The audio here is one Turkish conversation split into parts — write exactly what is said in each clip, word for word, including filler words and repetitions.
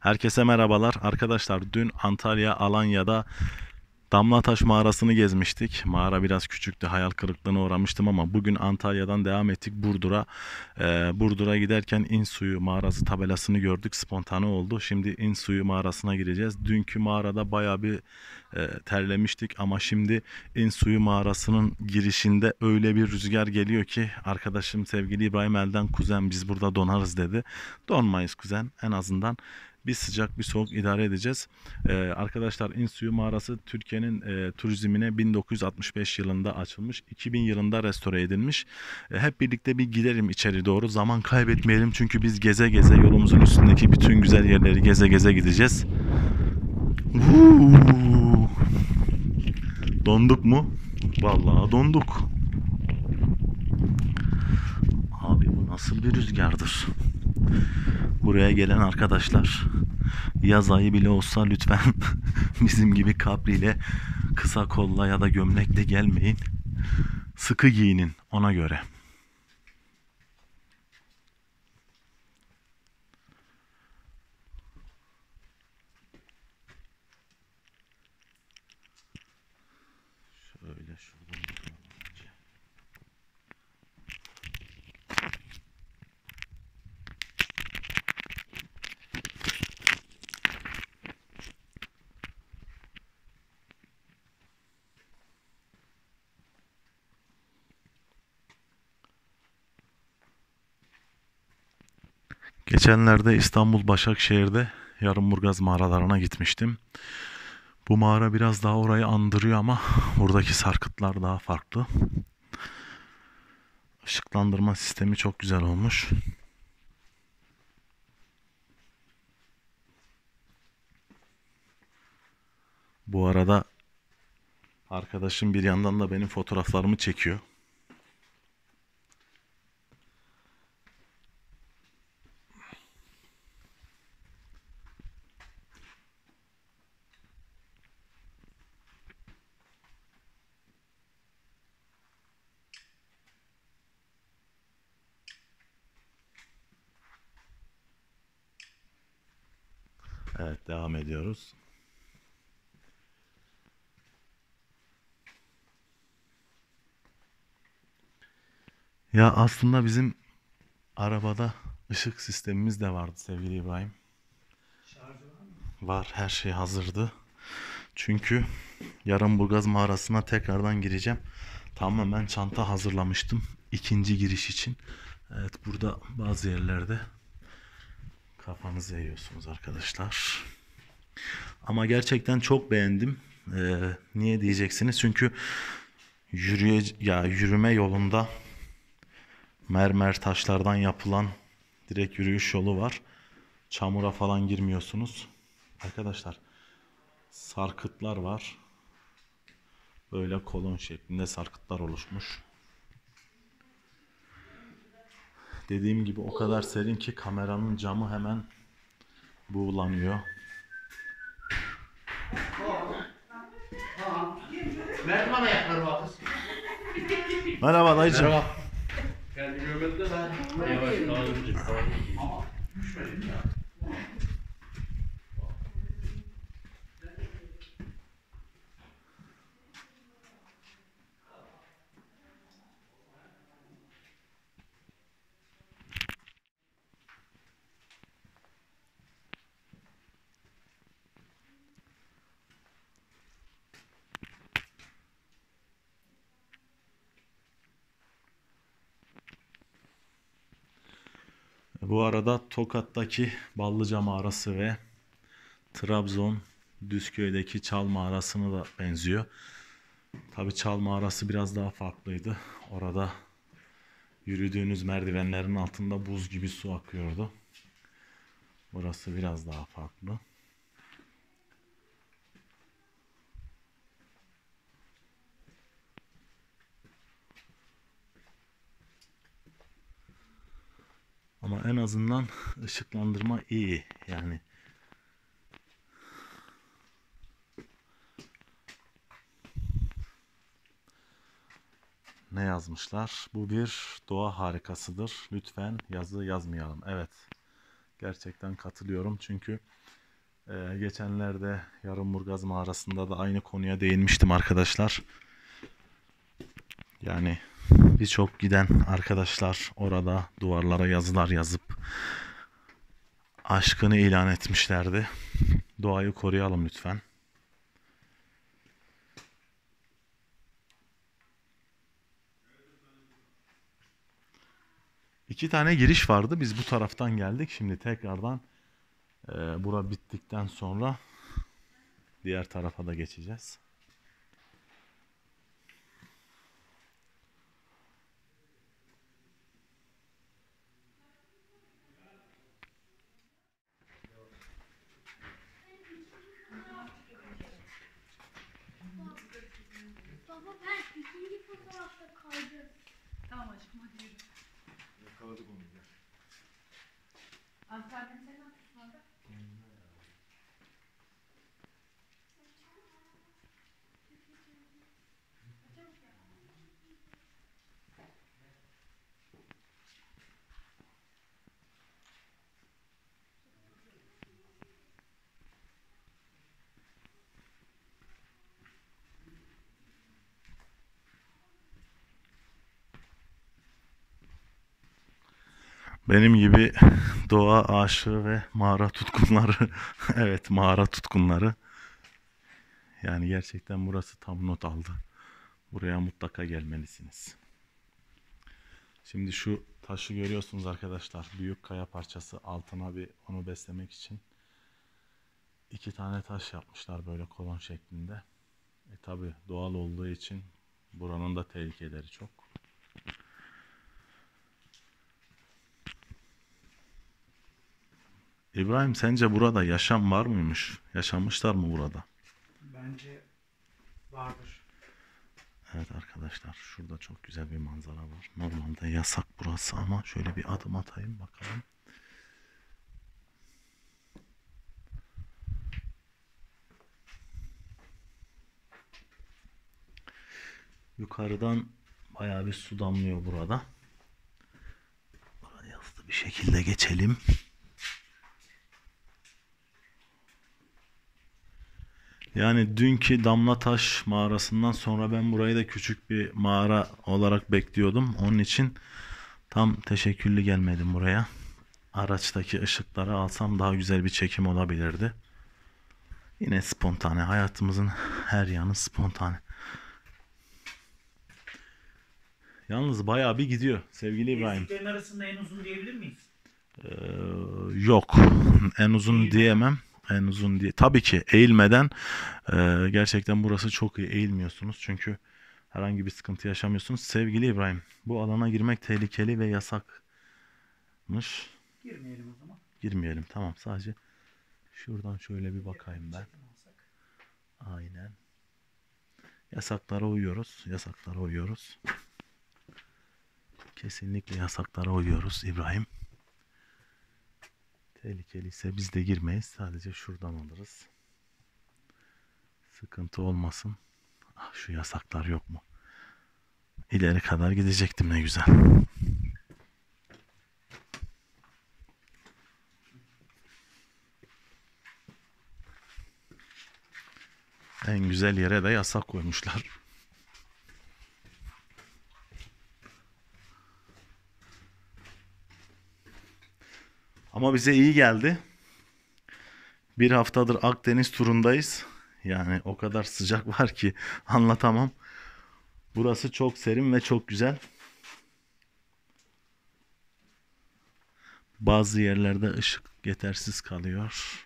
Herkese merhabalar. Arkadaşlar dün Antalya Alanya'da Damlataş mağarasını gezmiştik. Mağara biraz küçüktü. Hayal kırıklığına uğramıştım ama bugün Antalya'dan devam ettik Burdur'a. Ee, Burdur'a giderken İnsuyu mağarası tabelasını gördük. Spontane oldu. Şimdi İnsuyu mağarasına gireceğiz. Dünkü mağarada bayağı bir e, terlemiştik ama şimdi İnsuyu mağarasının girişinde öyle bir rüzgar geliyor ki arkadaşım sevgili İbrahim Elden, kuzen biz burada donarız dedi. Donmayız kuzen, en azından bir sıcak bir soğuk idare edeceğiz. Ee, arkadaşlar İnsuyu mağarası Türkiye'nin e, turizmine bin dokuz yüz altmış beş yılında açılmış. iki bin yılında restore edilmiş. E, hep birlikte bir gidelim içeri doğru. Zaman kaybetmeyelim çünkü biz geze geze yolumuzun üstündeki bütün güzel yerleri geze geze gideceğiz. Vuu! Donduk mu? Vallahi donduk. Abi bu nasıl bir rüzgardır? Buraya gelen arkadaşlar yaz ayı bile olsa lütfen bizim gibi kapriyle, kısa kolla ya da gömlekle gelmeyin. Sıkı giyinin ona göre. Şöyle şuradan önce. Geçenlerde İstanbul Başakşehir'de Yarımburgaz mağaralarına gitmiştim. Bu mağara biraz daha orayı andırıyor ama buradaki sarkıtlar daha farklı. Işıklandırma sistemi çok güzel olmuş. Bu arada arkadaşım bir yandan da benim fotoğraflarımı çekiyor. Evet, devam ediyoruz. Ya aslında bizim arabada ışık sistemimiz de vardı sevgili İbrahim. Var, her şey hazırdı. Çünkü Yarımburgaz mağarasına tekrardan gireceğim. Tamamen çanta hazırlamıştım ikinci giriş için. Evet, burada bazı yerlerde kafanızı eğiyorsunuz arkadaşlar. Ama gerçekten çok beğendim. Ee, niye diyeceksiniz? Çünkü yürüye ya yürüme yolunda mermer taşlardan yapılan direkt yürüyüş yolu var. Çamura falan girmiyorsunuz. Arkadaşlar sarkıtlar var. Böyle kolon şeklinde sarkıtlar oluşmuş. Dediğim gibi o kadar serin ki kameranın camı hemen buğulanıyor. Merhaba ayakları var kız. Merhaba dayıcım. Merhaba. Kendi görmedi de ben. Yavaş dağılınca. Ama düşmedim ya. Bu arada Tokat'taki Ballıca mağarası ve Trabzon Düzköy'deki Çal mağarasına da benziyor. Tabi Çal mağarası biraz daha farklıydı. Orada yürüdüğünüz merdivenlerin altında buz gibi su akıyordu. Burası biraz daha farklı. Ama en azından ışıklandırma iyi. Yani ne yazmışlar? Bu bir doğa harikasıdır. Lütfen yazı yazmayalım. Evet. Gerçekten katılıyorum çünkü e, geçenlerde Yarımburgaz mağarasında da aynı konuya değinmiştim arkadaşlar. Yani birçok giden arkadaşlar orada duvarlara yazılar yazıp aşkını ilan etmişlerdi. Doğayı koruyalım lütfen. İki tane giriş vardı. Biz bu taraftan geldik. Şimdi tekrardan e, bura bittikten sonra diğer tarafa da geçeceğiz. Baba ben ikinci fotoğrafta kaldım. Tamam aşkım hadi yürü. Yakaladık onu ya. Antalya'nın sen ne yapıyorsun orada? Benim gibi doğa aşığı ve mağara tutkunları, evet mağara tutkunları. Yani gerçekten burası tam not aldı. Buraya mutlaka gelmelisiniz. Şimdi şu taşı görüyorsunuz arkadaşlar. Büyük kaya parçası, altına bir onu beslemek için iki tane taş yapmışlar böyle kolon şeklinde. E tabi doğal olduğu için buranın da tehlikeleri çok. İbrahim, sence burada yaşam var mıymış? Yaşamışlar mı burada? Bence vardır. Evet arkadaşlar, şurada çok güzel bir manzara var. Normalde yasak burası ama şöyle bir adım atayım bakalım. Yukarıdan bayağı bir su damlıyor burada. Buraya hızlı bir şekilde geçelim. Yani dünkü Damlataş mağarasından sonra ben burayı da küçük bir mağara olarak bekliyordum. Onun için tam teşekküllü gelmedim buraya. Araçtaki ışıkları alsam daha güzel bir çekim olabilirdi. Yine spontane. Hayatımızın her yanı spontane. Yalnız bayağı bir gidiyor sevgili İbrahim. Geziklerin arasında en uzun diyebilir miyiz? Ee, yok. En uzun diyemem. En uzun diye. Tabii ki eğilmeden e, gerçekten burası çok iyi. Eğilmiyorsunuz çünkü herhangi bir sıkıntı yaşamıyorsunuz. Sevgili İbrahim, bu alana girmek tehlikeli ve yasakmış. Girmeyelim o zaman. Girmeyelim. Tamam. Sadece şuradan şöyle bir bakayım ben. Aynen. Yasaklara uyuyoruz. Yasaklara uyuyoruz. Kesinlikle yasaklara uyuyoruz İbrahim. Tehlikeliyse biz de girmeyiz. Sadece şuradan alırız. Sıkıntı olmasın. Ah, şu yasaklar yok mu? İleri kadar gidecektim ne güzel. En güzel yere de yasak koymuşlar. Ama bize iyi geldi. Bir haftadır Akdeniz turundayız. Yani o kadar sıcak var ki anlatamam. Burası çok serin ve çok güzel. Bazı yerlerde ışık yetersiz kalıyor.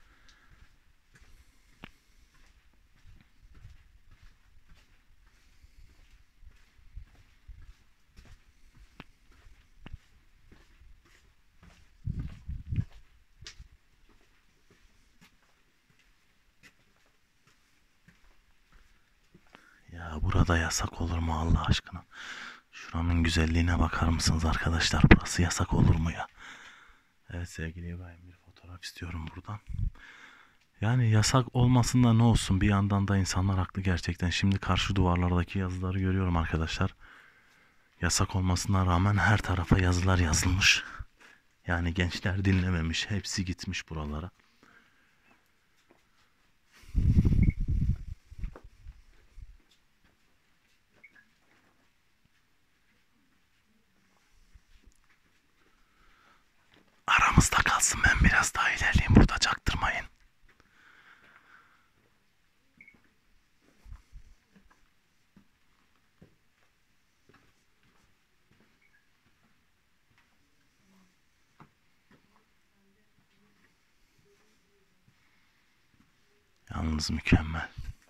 Ya burada yasak olur mu Allah aşkına? Şuranın güzelliğine bakar mısınız arkadaşlar? Burası yasak olur mu ya? Evet sevgili İbrahim, bir fotoğraf istiyorum buradan. Yani yasak olmasında ne olsun, bir yandan da insanlar haklı gerçekten. Şimdi karşı duvarlardaki yazıları görüyorum arkadaşlar. Yasak olmasına rağmen her tarafa yazılar yazılmış. Yani gençler dinlememiş. Hepsi gitmiş buralara. Aramızda kalsın, ben biraz daha ilerleyeyim, burada çaktırmayın. Yalnız mükemmel.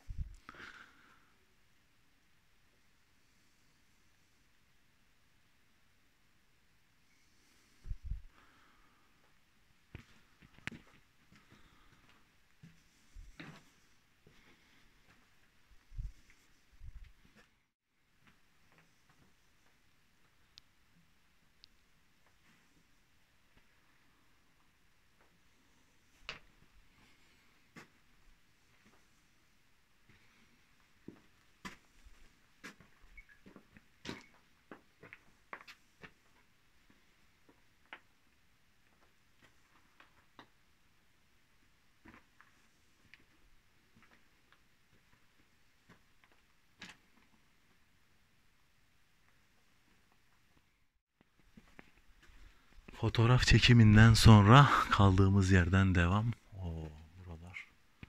Fotoğraf çekiminden sonra kaldığımız yerden devam. Oo, buralar.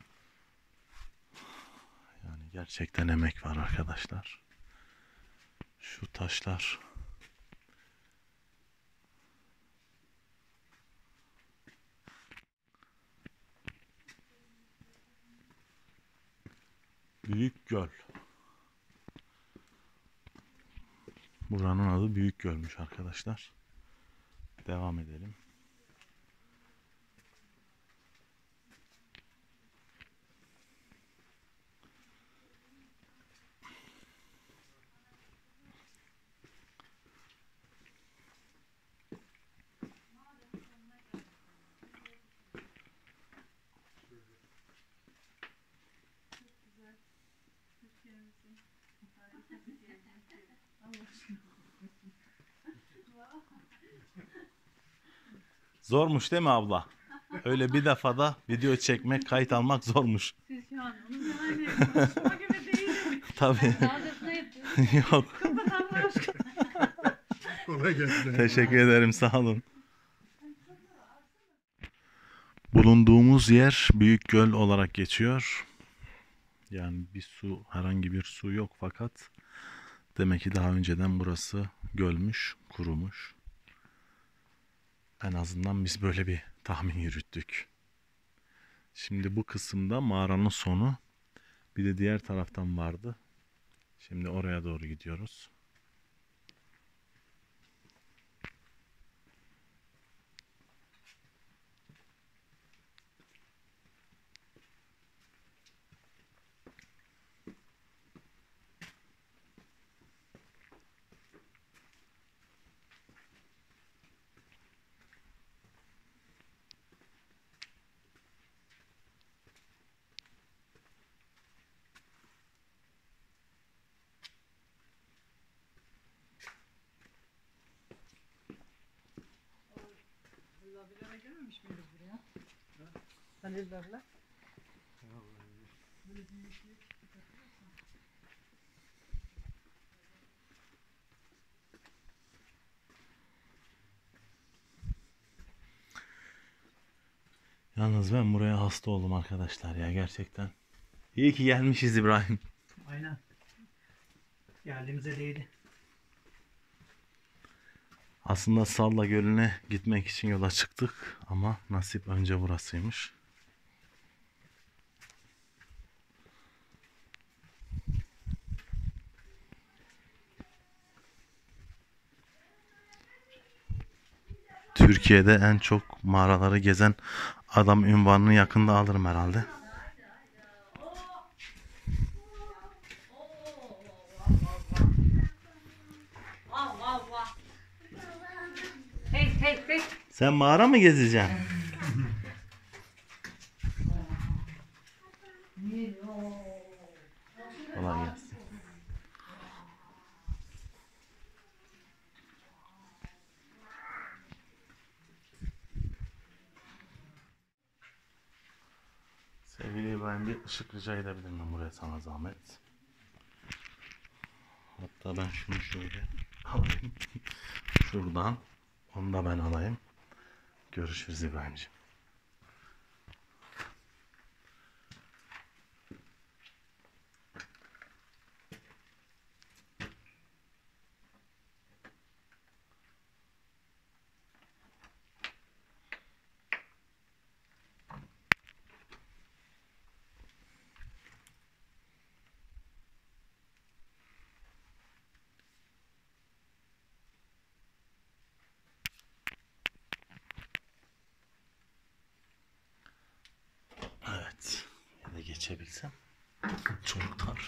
Yani gerçekten emek var arkadaşlar. Şu taşlar. Büyük Göl. Buranın adı Büyük Göl'müş arkadaşlar. Devam edelim. Türkiye'mizin harikası diyebilirim. Allah aşkına. Zormuş değil mi abla? Öyle bir defada video çekmek, kayıt almak zormuş. Siz şu an onun yani konuşma gibi değil. Tabii. Sağdasına yapıyorsun. Yok. Kapat Allah aşkına. Kolay gelsin. Teşekkür ederim, sağ olun. Bulunduğumuz yer Büyük Göl olarak geçiyor. Yani bir su, herhangi bir su yok fakat demek ki daha önceden burası gölmüş, kurumuş. En azından biz böyle bir tahmin yürüttük. Şimdi bu kısımda mağaranın sonu. Bir de diğer taraftan vardı. Şimdi oraya doğru gidiyoruz. Halillerle gelmemiş miydik buraya? Halillerle. Böyle büyüklük. Yalnız ben buraya hasta oldum arkadaşlar ya, gerçekten. İyi ki gelmişiz İbrahim. Aynen. Geldiğimize değdi. Aslında Salla Gölü'ne gitmek için yola çıktık ama nasip önce burasıymış. Türkiye'de en çok mağaraları gezen adam ünvanını yakında alırım herhalde. Vav vav vav. Hey hey hey. Sen mağara mı gezeceksin? Kolay gelsin. İbrahim bir ışık rica edebilir miyim buraya sana zahmet? Hatta ben şunu şöyle alayım. Şuradan. Onu da ben alayım. Görüşürüz İbrahimciğim. Evet. Ya da geçebilsem. Çok dar.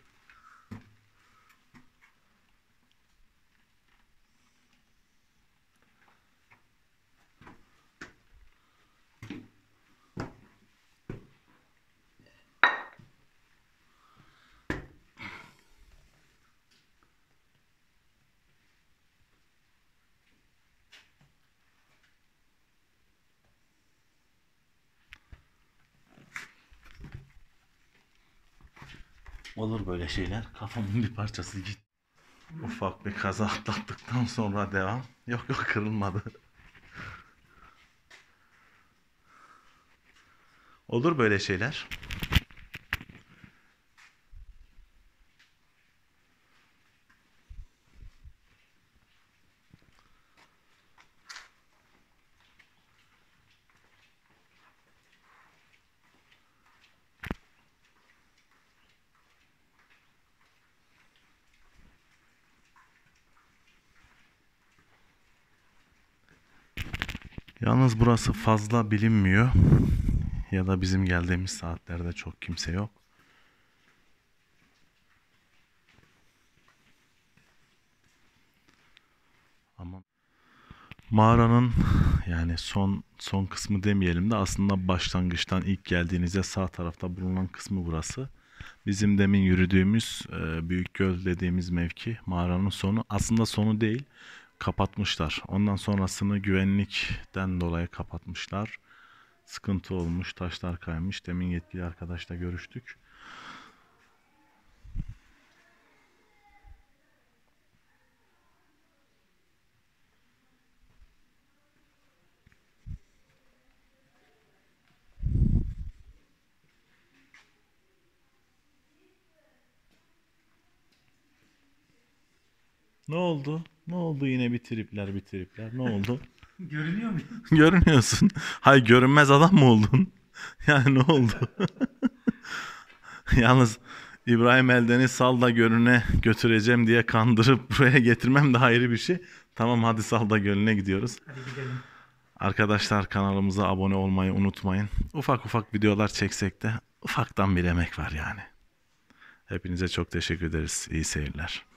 Olur böyle şeyler. Kafamın bir parçası gitti. Ufak bir kaza atlattıktan sonra devam. Yok yok, kırılmadı. Olur böyle şeyler. Yalnız burası fazla bilinmiyor. Ya da bizim geldiğimiz saatlerde çok kimse yok. Ama mağaranın yani son son kısmı demeyelim de aslında başlangıçtan ilk geldiğinizde sağ tarafta bulunan kısmı burası. Bizim demin yürüdüğümüz e, Büyük Göl dediğimiz mevki mağaranın sonu. Aslında sonu değil. Kapatmışlar. Ondan sonrasını güvenlikten dolayı kapatmışlar. Sıkıntı olmuş, taşlar kaymış. Demin yetkili arkadaşla görüştük. Ne oldu? Ne oldu yine bir tripler bir tripler. Ne oldu? Görünüyor mu? Görünüyorsun. Hay görünmez adam mı oldun? Yani ne oldu? Yalnız İbrahim Elden'i sal da gölüne götüreceğim diye kandırıp buraya getirmem de ayrı bir şey. Tamam, hadi sal da gölüne gidiyoruz. Hadi gidelim. Arkadaşlar, kanalımıza abone olmayı unutmayın. Ufak ufak videolar çeksek de ufaktan bir emek var yani. Hepinize çok teşekkür ederiz. İyi seyirler.